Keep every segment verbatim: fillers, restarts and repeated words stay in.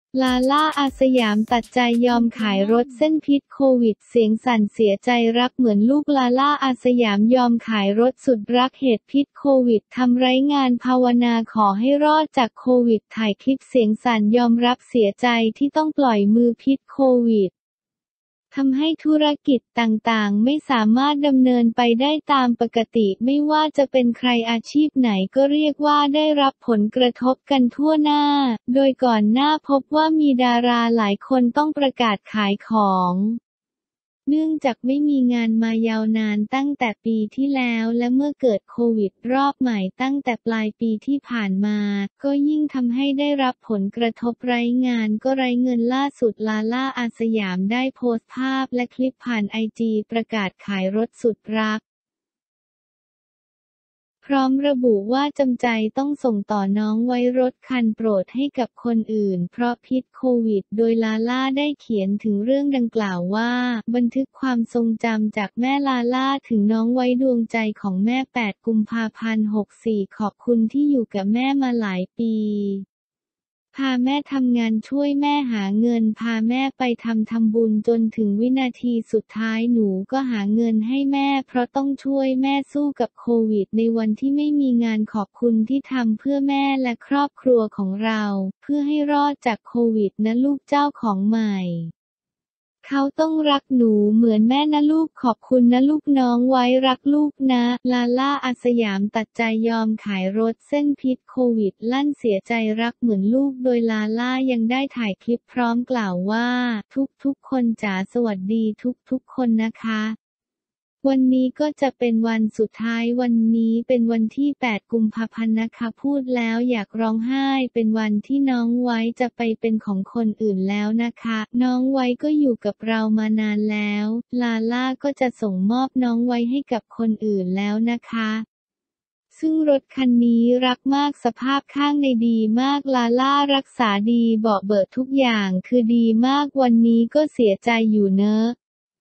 ลาล่า อาสยามตัดใจยอมขายรถเส้นพิษโควิดเสียงสั่นเสียใจรักเหมือนลูกลาล่า อาสยามยอมขายรถสุดรักเหตุพิษโควิดทำไร้งานภาวนาขอให้รอดจากโควิดถ่ายคลิปเสียงสั่นยอมรับเสียใจที่ต้องปล่อยมือพิษโควิดทำให้ธุรกิจต่างๆไม่สามารถดำเนินไปได้ตามปกติไม่ว่าจะเป็นใครอาชีพไหนก็เรียกว่าได้รับผลกระทบกันทั่วหน้าโดยก่อนหน้าพบว่ามีดาราหลายคนต้องประกาศขายของเนื่องจากไม่มีงานมายาวนานตั้งแต่ปีที่แล้วและเมื่อเกิดโควิดรอบใหม่ตั้งแต่ปลายปีที่ผ่านมาก็ยิ่งทำให้ได้รับผลกระทบไร้งานก็ไร้เงินล่าสุดลาล่า อาสยามได้โพสต์ภาพและคลิปผ่านไอจีประกาศขายรถสุดรักพร้อมระบุว่าจำใจต้องส่งต่อน้องไว้รถคันโปรดให้กับคนอื่นเพราะพิษโควิดโดยลาล่าได้เขียนถึงเรื่องดังกล่าวว่าบันทึกความทรงจำจากแม่ลาล่าถึงน้องไว้ดวงใจของแม่แปดกุมภาพันธ์หกสี่ขอบคุณที่อยู่กับแม่มาหลายปีพาแม่ทำงานช่วยแม่หาเงินพาแม่ไปทำทำบุญจนถึงวินาทีสุดท้ายหนูก็หาเงินให้แม่เพราะต้องช่วยแม่สู้กับโควิดในวันที่ไม่มีงานขอบคุณที่ทำเพื่อแม่และครอบครัวของเราเพื่อให้รอดจากโควิดนะลูกเจ้าของใหม่เขาต้องรักหนูเหมือนแม่นะลูกขอบคุณนะลูกน้องไว้รักลูกนะลาล่า อาสยามตัดใจยอมขายรถเส้นพิษโควิดลั่นเสียใจรักเหมือนลูกโดยลาล่ายังได้ถ่ายคลิปพร้อมกล่าวว่าทุกๆคนจ๋าสวัสดีทุกๆคนนะคะวันนี้ก็จะเป็นวันสุดท้ายวันนี้เป็นวันที่แปดกุมภาพันธ์นะคะพูดแล้วอยากร้องไห้เป็นวันที่น้องไว้จะไปเป็นของคนอื่นแล้วนะคะน้องไว้ก็อยู่กับเรามานานแล้วลาล่าก็จะส่งมอบน้องไว้ให้กับคนอื่นแล้วนะคะซึ่งรถคันนี้รักมากสภาพข้างในดีมากลาล่ารักษาดีเบาะเบิดทุกอย่างคือดีมากวันนี้ก็เสียใจอยู่เนอะ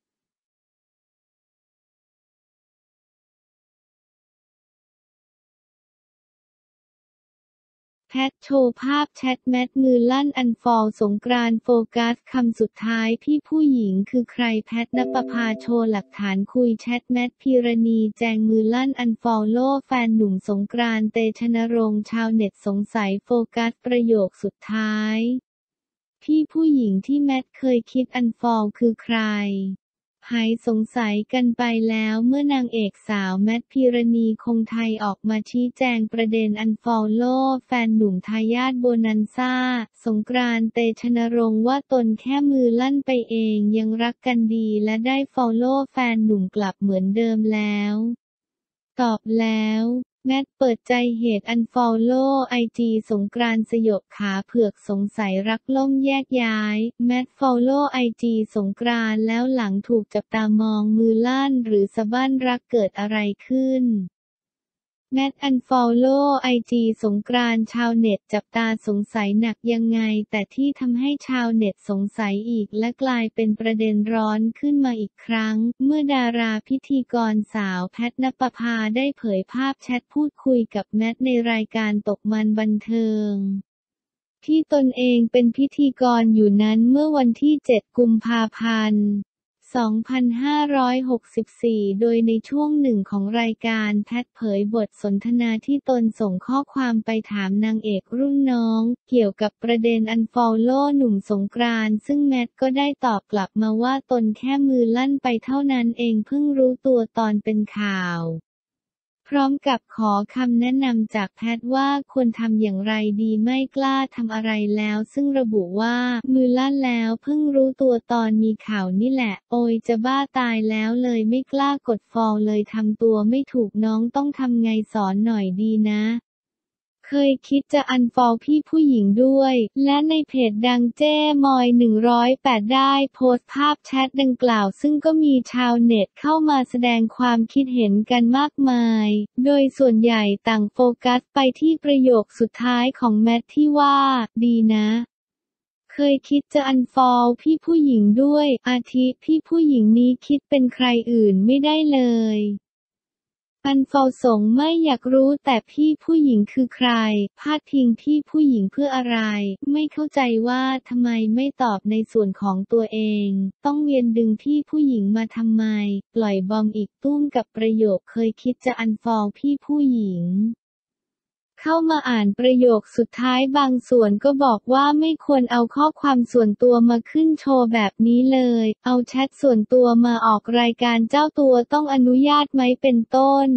แพทโชว์ภาพแชทแมทมือลั่นอันฟอลสงกรานต์โฟกัสคำสุดท้ายพี่ผู้หญิงคือใครแพทณปภาโชว์หลักฐานคุยแชทแมทพีรณีแจงมือลั่นอันฟอลโล่แฟนหนุ่มสงกรานต์เตชะนรงค์ชาวเน็ตสงสัยโฟกัสประโยคสุดท้ายพี่ผู้หญิงที่แมทเคยคิดอันฟอลคือใครหายสงสัยกันไปแล้วเมื่อนางเอกสาวแมทพีรณีคงไทยออกมาชี้แจงประเด็นอันฟอลโล่แฟนหนุ่มทายาทโบนันซ่าสงกรานต์เตชะนรงค์ว่าตนแค่มือลั่นไปเองยังรักกันดีและได้ฟอลโล่แฟนหนุ่มกลับเหมือนเดิมแล้วตอบแล้วแมทเปิดใจเหตุอันฟอลโล่ไอจีสงกรานต์สยบขาเผือกสงสัยรักล่มแยกย้ายแมทฟอลโล่ไอจีสงกรานต์แล้วหลังถูกจับตามองมือลั่นหรือสะบั้นรักเกิดอะไรขึ้นแมทอันฟอลโล่ไอจีสงกรานต์ชาวเน็ตจับตาสงสัยหนักยังไงแต่ที่ทำให้ชาวเน็ตสงสัยอีกและกลายเป็นประเด็นร้อนขึ้นมาอีกครั้งเมื่อดาราพิธีกรสาวแพทณปภาได้เผยภาพแชทพูดคุยกับแมทในรายการตกมันบันเทิงที่ตนเองเป็นพิธีกรอยู่นั้นเมื่อวันที่เจ็ดกุมภาพันธ์สองพันห้าร้อยหกสิบสี่โดยในช่วงหนึ่งของรายการแพทเผยบทสนทนาที่ตนส่งข้อความไปถามนางเอกรุ่นน้องเกี่ยวกับประเด็นอันฟอลโล่หนุ่มสงกรานต์ซึ่งแมทก็ได้ตอบกลับมาว่าตนแค่มือลั่นไปเท่านั้นเองเพิ่งรู้ตัวตอนเป็นข่าวพร้อมกับขอคำแนะนำจากแพทย์ว่าควรทำอย่างไรดีไม่กล้าทำอะไรแล้วซึ่งระบุว่ามือลั่นแล้วเพิ่งรู้ตัวตอนมีข่าวนี่แหละโอยจะบ้าตายแล้วเลยไม่กล้ากดฟอลเลยทำตัวไม่ถูกน้องต้องทำไงสอนหน่อยดีนะเคยคิดจะอันฟอลพี่ผู้หญิงด้วยและในเพจดังเจ้มอยหนึ่งร้อยแปดได้โพสต์ภาพแชทดังกล่าวซึ่งก็มีชาวเน็ตเข้ามาแสดงความคิดเห็นกันมากมายโดยส่วนใหญ่ต่างโฟกัสไปที่ประโยคสุดท้ายของแมทที่ว่าดีนะเคยคิดจะอันฟอลพี่ผู้หญิงด้วยอาทิพี่ผู้หญิงนี้คิดเป็นใครอื่นไม่ได้เลยอันฟอลส่งไม่อยากรู้แต่พี่ผู้หญิงคือใครพาดพิงพี่ผู้หญิงเพื่ออะไรไม่เข้าใจว่าทำไมไม่ตอบในส่วนของตัวเองต้องเวียนดึงพี่ผู้หญิงมาทำไมปล่อยบอมอีกตุ้มกับประโยคเคยคิดจะอันฟอลพี่ผู้หญิงเข้ามาอ่านประโยคสุดท้ายบางส่วนก็บอกว่าไม่ควรเอาข้อความส่วนตัวมาขึ้นโชว์แบบนี้เลยเอาแชทส่วนตัวมาออกรายการเจ้าตัวต้องอนุญาตไหมเป็นต้น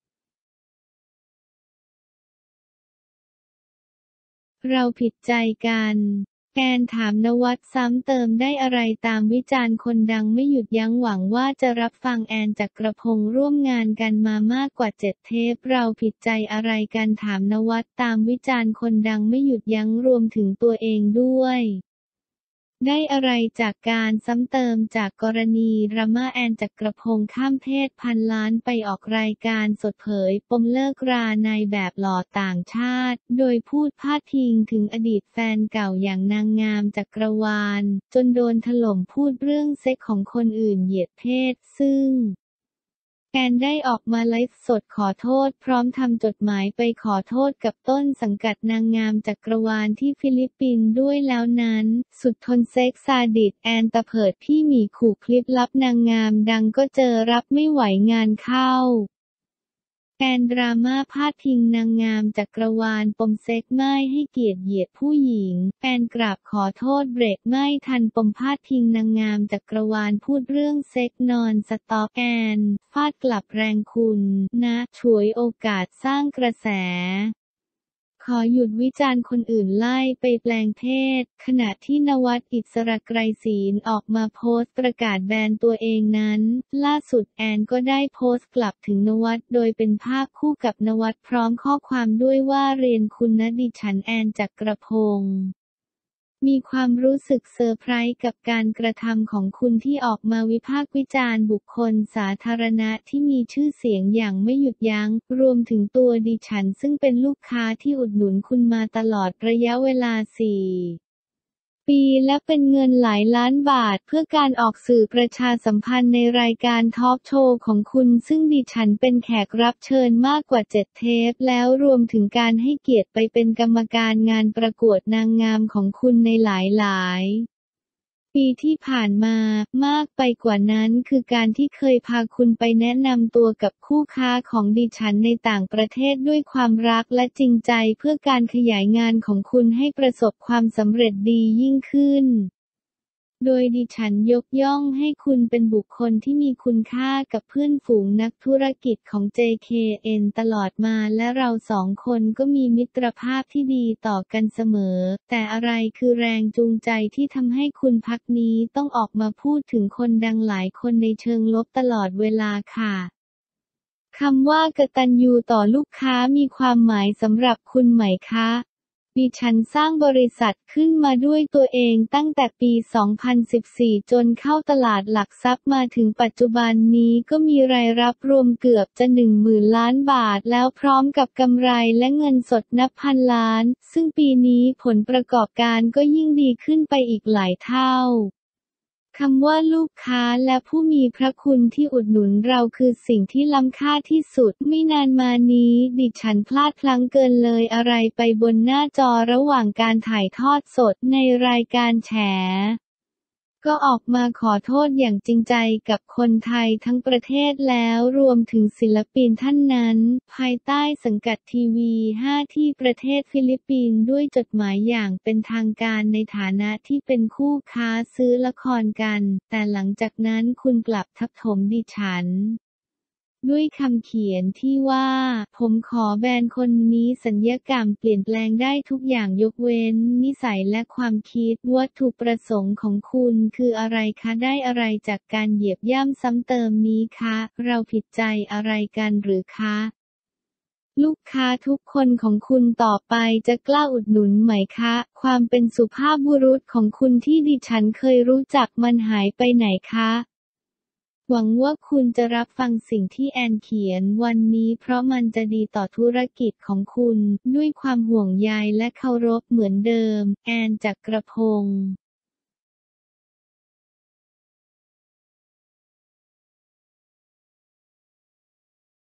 เราผิดใจกันแกนถามนวัดซ้ำเติมได้อะไรตามวิจารณ์คนดังไม่หยุดยั้งหวังว่าจะรับฟังแอนจักรพงษ์ร่วมงานกันมามากกว่าเจ็ดเทปเราผิดใจอะไรกันถามนวัดตามวิจารณ์คนดังไม่หยุดยั้งรวมถึงตัวเองด้วยได้อะไรจากการซ้ำเติมจากกรณีดราม่าแอนจักรพงษ์ข้ามเพศพันล้านไปออกรายการสดเผยปมเลิกราในแบบหล่อต่างชาติโดยพูดพาดพิงถึงอดีตแฟนเก่าอย่างนางงามจักรวาลจนโดนถล่มพูดเรื่องเซ็กของคนอื่นเหยียดเพศซึ่งแอนได้ออกมาไลฟ์สดขอโทษพร้อมทำจดหมายไปขอโทษกับต้นสังกัดนางงามจักรวาลที่ฟิลิปปินส์ด้วยแล้วนั้นสุดทนเซ็กซาดิสแอนตะเพิดพี่หมีขู่คลิปลับนางงามดังก็เจอรับไม่ไหวงานเข้าแอนดราม่าพาดพิงนางงามจักรวาลปมเซ็กไม่ให้เกียรติเหยียดผู้หญิงแอนกราบขอโทษเบรกไม่ทันปมพาดพิงนางงามจักรวาลพูดเรื่องเซ็กนอนสต็อกแอนฟาดกลับแรงคุณนะฉวยโอกาสสร้างกระแสขอหยุดวิจารณ์คนอื่นไล่ไปแปลงเพศขณะที่นวัดอิสระไกรศีลออกมาโพสต์ประกาศแบนตัวเองนั้นล่าสุดแอนก็ได้โพสต์กลับถึงนวัดโดยเป็นภาพคู่กับนวัดพร้อมข้อความด้วยว่าเรียนคุณนะดิฉันแอนจักรพงษ์มีความรู้สึกเซอร์ไพรส์กับการกระทำของคุณที่ออกมาวิพากษ์วิจารณ์บุคคลสาธารณะที่มีชื่อเสียงอย่างไม่หยุดยั้งรวมถึงตัวดิฉันซึ่งเป็นลูกค้าที่อุดหนุนคุณมาตลอดระยะเวลาสี่ปีและเป็นเงินหลายล้านบาทเพื่อการออกสื่อประชาสัมพันธ์ในรายการทอล์กโชว์ของคุณซึ่งดิฉันเป็นแขกรับเชิญมากกว่าเจ็ดเทปแล้วรวมถึงการให้เกียรติไปเป็นกรรมการงานประกวดนางงามของคุณในหลายๆปีที่ผ่านมามากไปกว่านั้นคือการที่เคยพาคุณไปแนะนำตัวกับคู่ค้าของดิฉันในต่างประเทศด้วยความรักและจริงใจเพื่อการขยายงานของคุณให้ประสบความสำเร็จดียิ่งขึ้นโดยดิฉันยกย่องให้คุณเป็นบุคคลที่มีคุณค่ากับเพื่อนฝูงนักธุรกิจของ เจ เค เอ็น ตลอดมาและเราสองคนก็มีมิตรภาพที่ดีต่อกันเสมอแต่อะไรคือแรงจูงใจที่ทำให้คุณพักนี้ต้องออกมาพูดถึงคนดังหลายคนในเชิงลบตลอดเวลาค่ะคำว่ากตัญญูต่อลูกค้ามีความหมายสำหรับคุณไหมคะดิฉันสร้างบริษัทขึ้นมาด้วยตัวเองตั้งแต่ปี สองพันสิบสี่ จนเข้าตลาดหลักทรัพย์มาถึงปัจจุบันนี้ก็มีรายรับรวมเกือบจะ หนึ่งหมื่น ล้านบาทแล้วพร้อมกับกำไรและเงินสดนับพันล้านซึ่งปีนี้ผลประกอบการก็ยิ่งดีขึ้นไปอีกหลายเท่าคำว่าลูกค้าและผู้มีพระคุณที่อุดหนุนเราคือสิ่งที่ล้ำค่าที่สุดไม่นานมานี้ดิฉันพลาดพลั้งเกินเลยอะไรไปบนหน้าจอระหว่างการถ่ายทอดสดในรายการแฉก็ออกมาขอโทษอย่างจริงใจกับคนไทยทั้งประเทศแล้วรวมถึงศิลปินท่านนั้นภายใต้สังกัดทีวี ห้า ที่ประเทศฟิลิปปินส์ด้วยจดหมายอย่างเป็นทางการในฐานะที่เป็นคู่ค้าซื้อละครกันแต่หลังจากนั้นคุณกลับทับถมดิฉันด้วยคำเขียนที่ว่าผมขอแบนคนนี้ศัลยกรรมเปลี่ยนแปลงได้ทุกอย่างยกเว้นนิสัยและความคิดวัตถุประสงค์ของคุณคืออะไรคะได้อะไรจากการเหยียบย่ำซ้ำเติมนี้คะเราผิดใจอะไรกันหรือคะลูกค้าทุกคนของคุณต่อไปจะกล้าอุดหนุนไหมคะความเป็นสุภาพบุรุษของคุณที่ดิฉันเคยรู้จักมันหายไปไหนคะหวังว่าคุณจะรับฟังสิ่งที่แอนเขียนวันนี้เพราะมันจะดีต่อธุรกิจของคุณด้วยความห่วงใยและเคารพเหมือนเดิมแอนจักรพงษ์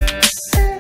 Thank you.